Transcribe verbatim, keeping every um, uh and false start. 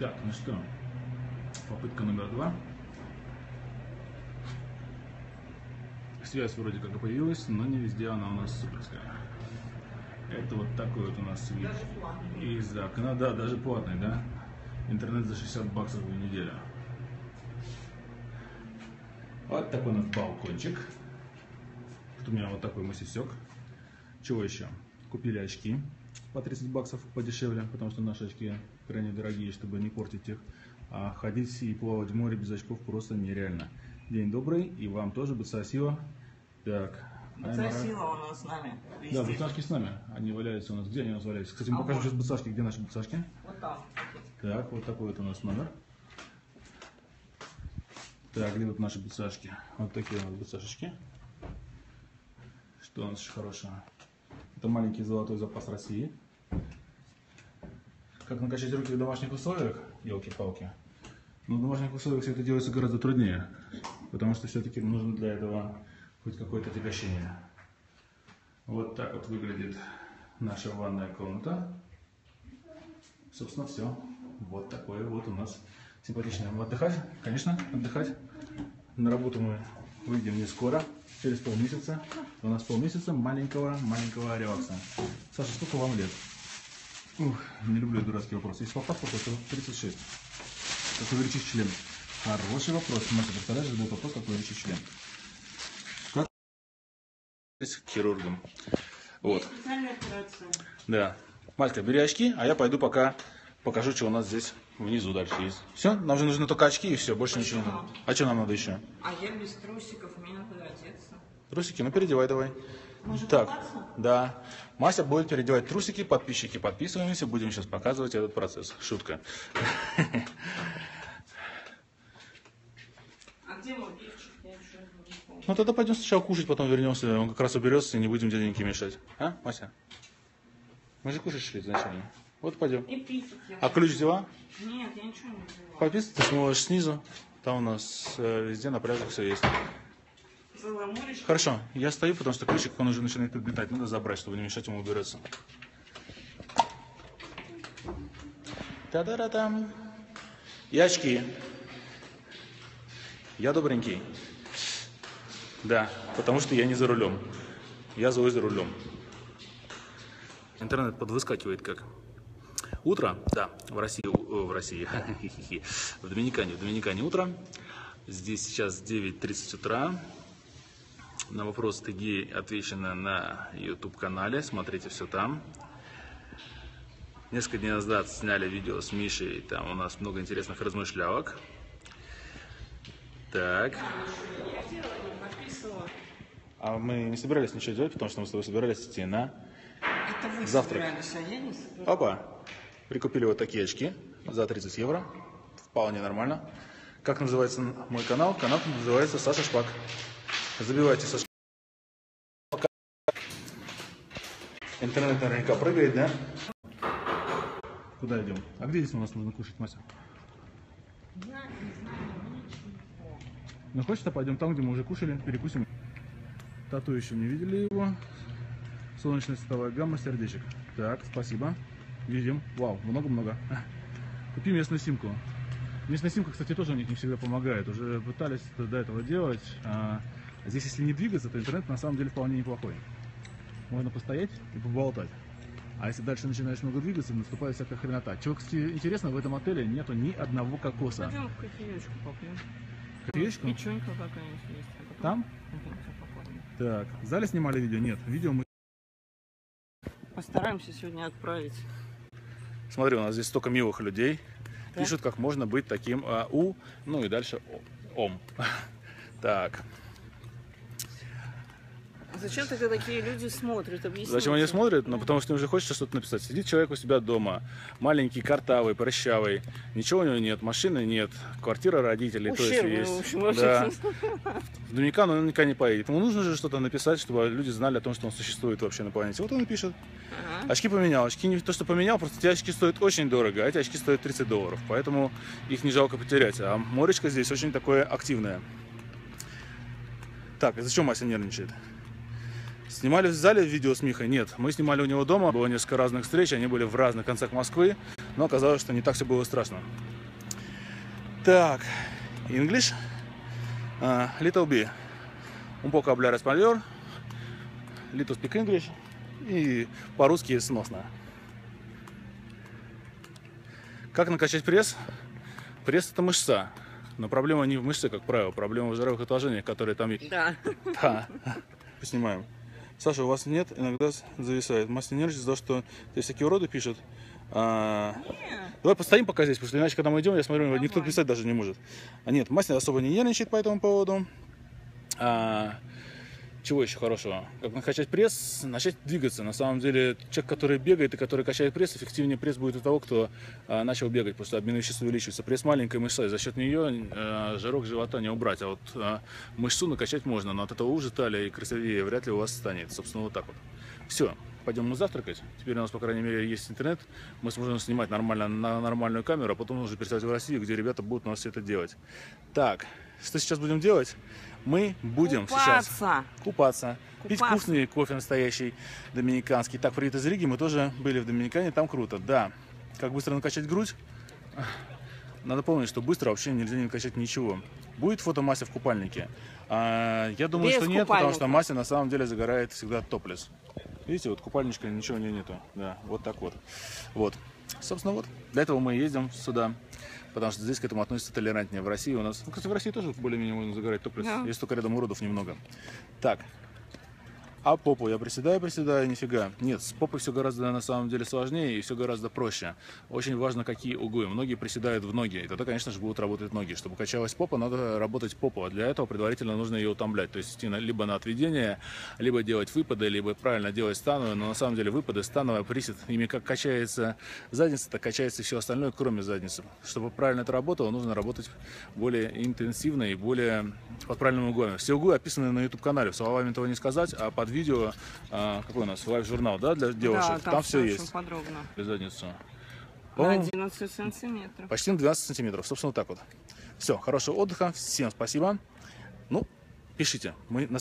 Так, ну что, попытка номер два. Связь вроде как и появилась, но не везде она у нас суперская. Это вот такой вот у нас вид из окна, да, даже платный, да. Интернет за шестьдесят баксов в неделю. Вот такой у нас балкончик. Тут у меня вот такой массисек. Чего еще? Купили очки по тридцать баксов подешевле, потому что наши очки крайне дорогие, чтобы не портить их. А ходить и плавать в море без очков просто нереально. День добрый, и вам тоже, Бацасила. Так. Бацасила у нас с нами. Везде. Да, бацашки с нами. Они валяются у нас. Где они у нас валяются? Кстати, мы а покажем вот. Сейчас бацашки. Где наши бацашки? Вот там. Так, вот такой вот у нас номер. Так, где вот наши бацашки? Вот такие у нас бацашечки. Что у нас еще хорошего? Это маленький золотой запас России. Как накачать руки в домашних условиях? Елки-палки. Но в домашних условиях все это делается гораздо труднее. Потому что все-таки нужно для этого хоть какое-то отягощение. Вот так вот выглядит наша ванная комната. Собственно, все. Вот такое вот у нас симпатичное. Отдыхать? Конечно, отдыхать. На работу мы выйдем не скоро, через полмесяца. У нас полмесяца маленького-маленького релакса. Саша, сколько вам лет? Ух, не люблю дурацкие вопросы. Если по паспорту, то тридцать шесть. Какой увеличить член? Хороший вопрос. Маша, представляешь, был вопрос, какой увеличить член. Как? К хирургам. Вот. Да. Малька, бери очки, а я пойду пока покажу, что у нас здесь внизу дальше есть. Все? Нам же нужны только очки и все, больше Почему? Ничего не надо. А что нам надо еще? А я без трусиков, мне надо одеться. Трусики? Ну переодевай давай. Может, так, купаться? Да. Мася будет переодевать трусики, подписчики подписываемся, будем сейчас показывать этот процесс. Шутка. А где мой лифчик? Я еще не помню. Ну тогда пойдем сначала кушать, потом вернемся, он как раз уберется и не будем дяденьке мешать. А, Мася? Мы же кушать шли изначально. Вот пойдем. И писать я А ключ взяла? Нет, я ничего не взяла. Пописать ты сможешь снизу. Там у нас э, везде на пляжах все есть. Хорошо, я стою, потому что ключик, он уже начинает подметать. Надо забрать, чтобы не мешать ему убираться. Та-да-да-там. И очки. Я добренький. Да, потому что я не за рулем. Я злой за рулем. Интернет подвыскакивает как. Утро, да, в России, в России, в Доминикане, в Доминикане утро. Здесь сейчас девять тридцать утра. На вопрос Тыги отвечено на YouTube-канале, смотрите все там. Несколько дней назад сняли видео с Мишей, там у нас много интересных размышлявок. Так. А мы не собирались ничего делать, потому что мы с тобой собирались идти на Это вы завтрак. собирались, а я не собиралась. Опа! Прикупили вот такие очки за тридцать евро. Вполне нормально. Как называется мой канал? Канал называется Саша Шпак. Забивайте Саша. Интернет наверняка прыгает, да? Куда идем? А где здесь у нас нужно кушать, Мася? Не знаю, не знаю, ничего. Ну хочешь-то пойдем там, где мы уже кушали, перекусим. Тату еще не видели его. Солнечная цветовая гамма, сердечек. Так, спасибо. Видим. Вау, много-много. Купи местную симку. Местная симка, кстати, тоже у них не всегда помогает. Уже пытались до этого делать. А здесь, если не двигаться, то интернет на самом деле вполне неплохой. Можно постоять и поболтать. А если дальше начинаешь много двигаться, наступает всякая хренота. Чего, кстати, интересно, в этом отеле нету ни одного кокоса. Пойдем в кофеечку попьем. Кофеечку? Печенька какая-нибудь есть. А Там? Так, в зале снимали видео? Нет, видео мы... Постараемся сегодня отправить. Смотри, у нас здесь столько милых людей. Да? Пишут, как можно быть таким а, у, ну и дальше ом. Так. Зачем тогда такие люди смотрят? Объясните. Зачем они смотрят? Ну, потому что им же хочется что-то написать. Сидит человек у себя дома, маленький, картавый, прыщавый, ничего у него нет, машины нет, квартира родителей, Ущербный, то есть, в общем, есть. Да. В Доминикан он никогда не поедет. Ему нужно же что-то написать, чтобы люди знали о том, что он существует вообще на планете. Вот он и пишет. Ага. Очки поменял. Очки не то, что поменял, просто эти очки стоят очень дорого, а эти очки стоят тридцать долларов. Поэтому их не жалко потерять. А моречко здесь очень такое активное. Так, зачем Мася нервничает? Снимали в зале видео с Михой? Нет, мы снимали у него дома. Было несколько разных встреч, они были в разных концах Москвы, но оказалось, что не так все было страшно. Так, English, uh, little bit, un poco hablar español, little speak English, и по-русски сносно. Как накачать пресс? Пресс — это мышца. Но проблема не в мышце, как правило, проблема в жировых отложениях, которые там есть. Да. Да. Поснимаем. Саша, у вас нет, иногда зависает. Мастер нервничает из-за того, что здесь всякие уроды пишут. А... Давай постоим пока здесь, потому что иначе, когда мы идем, я смотрю, Давай. Никто писать даже не может. А нет, мастер особо не нервничает по этому поводу. А... Чего еще хорошего? Как накачать пресс? Начать двигаться. На самом деле, человек, который бегает и который качает пресс, эффективнее пресс будет у того, кто а, начал бегать. Просто обмен веществ увеличивается. Пресс — маленькая мышца, и за счет нее а, жирок живота не убрать. А вот а, мышцу накачать можно, но от этого уже талия и красивее вряд ли у вас станет. Собственно, вот так вот. Все, пойдем мы завтракать. Теперь у нас, по крайней мере, есть интернет. Мы сможем снимать нормально на нормальную камеру, а потом уже переставить в Россию, где ребята будут у нас все это делать. Так, что сейчас будем делать? Мы будем купаться. сейчас купаться, купаться, пить вкусный кофе настоящий, доминиканский. Так, привет из Риги, мы тоже были в Доминикане, там круто, да. Как быстро накачать грудь? Надо помнить, что быстро вообще нельзя не накачать ничего. Будет фото Мася в купальнике? А, я думаю, Без что нет, купальника. потому что Мася на самом деле загорает всегда топлес. Видите, вот купальничка, ничего у нее нету. Да, вот так вот. Вот. Собственно, вот. Для этого мы ездим сюда. Потому что здесь к этому относятся толерантнее. В России у нас... Ну, кстати, в России тоже более-менее можно загорать топлес. Да. Есть только рядом уродов немного. Так. А попу я приседаю, приседаю, нифига. Нет, с попой все гораздо на самом деле сложнее и все гораздо проще. Очень важно, какие углы. Многие приседают в ноги, и тогда, конечно же, будут работать ноги. Чтобы качалась попа, надо работать попу. А для этого предварительно нужно ее утомлять. То есть идти на, либо на отведение, либо делать выпады, либо правильно делать становую. Но на самом деле выпады, становая, присед, ими как качается задница, так качается все остальное, кроме задницы. Чтобы правильно это работало, нужно работать более интенсивно и более под правильными углами. Все углы описаны на YouTube-канале. Словами этого не сказать, а под видео, а, какой у нас, лайв-журнал, да, для девушек, Да, там, там все очень есть. подробно. Для задницу. На одиннадцать сантиметров. Почти на двенадцать сантиметров, собственно, вот так вот. Все, хорошего отдыха, всем спасибо. Ну, пишите. Мы на